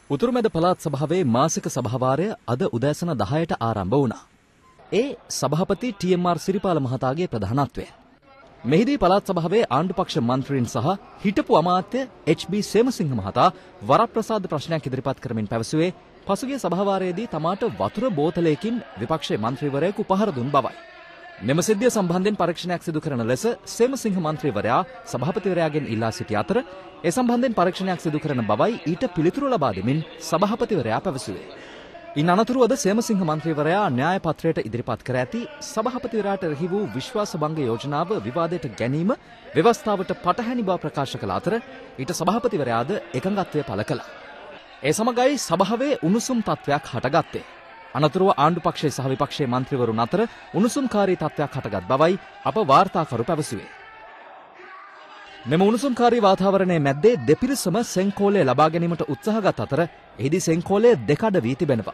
උතුරුමැද පළාත් සභාවේ මාසික සභාවාරය අද උදෑසන 10ට ආරම්භ වුණා. ඒ සභාපති ටී.එම්.ආර්. සිරිපාල මහතාගේ ප්‍රධානත්වයෙන්. මෙහිදී පළාත් සභාවේ ආණ්ඩුපක්ෂ මන්ත්‍රීන් සහ හිටපු අමාත්‍ය එච්.බී. සේමසිංහ මහතා වරප්‍රසාද ප්‍රශ්නයක් ඉදිරිපත් කරමින් පැවසුවේ පසුගිය සභාවාරයේදී තමාට වතුර බෝතලයකින් විපක්ෂයේ මන්ත්‍රීවරයෙකු පහර දුන් බවයි. මෙම සිද්ධිය සම්බන්ධයෙන් පරීක්ෂණයක් සිදු කරන ලෙස සේමසිංහ මන්ත්‍රීවරයා සභාපතිවරයාගෙන් ඉල්ලා සිටි අතර ඒ සම්බන්ධයෙන් පරීක්ෂණයක් සිදු කරන බවයි ඊට පිළිතුරු ලබා දෙමින් සභාපතිවරයා පැවසුවේ. ඉන් අනතුරුවද සේමසිංහ මන්ත්‍රීවරයා න්‍යාය පත්‍රයට ඉදිරිපත් කර ඇති සභාපතිවරයාට එරෙහි වූ විශ්වාස භංග යෝජනාව විවාදයට ගැනීම ව්‍යවස්ථාවට පටහැනි බව ප්‍රකාශ කළ අතර ඊට සභාපතිවරයාද එකඟත්වය පළ කළා. ඒ සමගයි සභාවේ උණුසුම් තත්ත්වයක් හටගත්තේ. අනතුරුව ආණ්ඩුපක්ෂයේ සහ විපක්ෂයේ මන්ත්‍රීවරුන් අතර උණුසුම්කාරී තත්ත්වයක් හටගත් බවයි අප වාර්තාකරු පැවසුවේ. මෙම උණුසුම්කාරී වාතාවරණයේ මැද්දේ දෙපිරිසම සෙන්කෝලය ලබා ගැනීමට උත්සාහගත් අතර එහිදී සෙන්කෝලය දෙකඩ වී තිබෙනවා.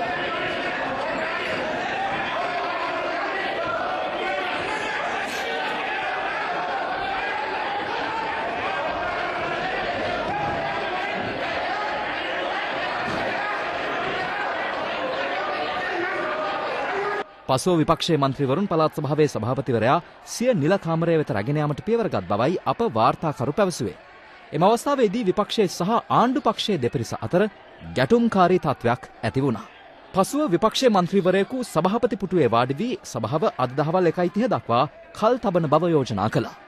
පසුව විපක්ෂයේ මන්ත්‍රීවරුන් පළාත් සභාවේ සභාපතිවරයා සිය නිල කාමරය වෙත රැගෙන යාමට පියවරගත් බවයි අප වාර්තාකරු පැවසුවේ. එම අවස්ථාවේදී විපක්ෂයේ සහ ආණ්ඩුපක්ෂයේ දෙපිරිස අතර ගැටුම්කාරී තත්ත්වයක් ඇති වුණා. පසුව විපක්ෂයේ මන්ත්‍රීවරයෙකු සභාපති පුටුවේ වාඩි වී සභාව අද දහවල් 1:30 දක්වා කල් තබන බව යෝජනා කළා.